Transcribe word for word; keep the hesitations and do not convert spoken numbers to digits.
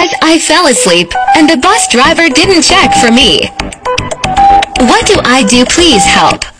because I fell asleep, and the bus driver didn't check for me. What do I do? Please help.